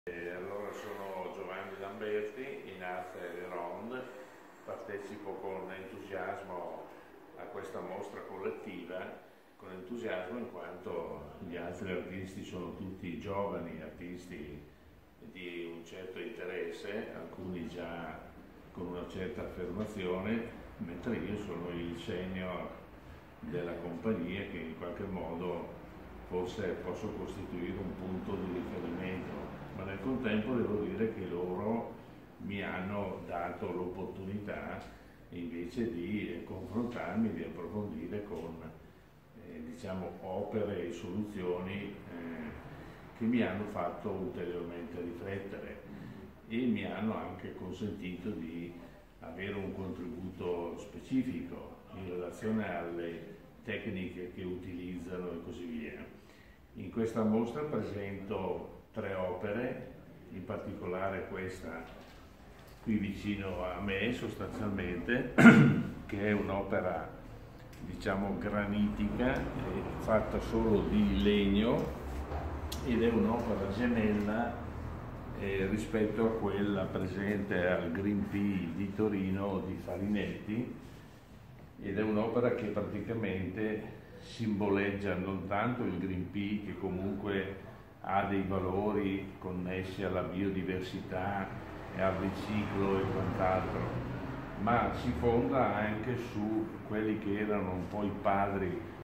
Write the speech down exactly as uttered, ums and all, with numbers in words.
E allora sono Giovanni Lamberti, in arte Ronde, partecipo con entusiasmo a questa mostra collettiva, con entusiasmo in quanto gli altri artisti sono tutti giovani artisti di un certo interesse, alcuni già con una certa affermazione, mentre io sono il senior della compagnia che in qualche modo forse posso costituire un punto di riferimento, ma nel contempo devo dire che loro mi hanno dato l'opportunità invece di confrontarmi, di approfondire con eh, diciamo, opere e soluzioni eh, che mi hanno fatto ulteriormente riflettere e mi hanno anche consentito di avere un contributo specifico in relazione alle tecniche che utilizzano e così via. In questa mostra presento tre opere, in particolare questa qui vicino a me sostanzialmente, che è un'opera diciamo granitica, fatta solo di legno ed è un'opera gemella eh, rispetto a quella presente al Green P di Torino di Farinetti, ed è un'opera che praticamente simboleggia non tanto il Green P, che comunque ha dei valori connessi alla biodiversità e al riciclo e quant'altro, ma si fonda anche su quelli che erano un po' i padri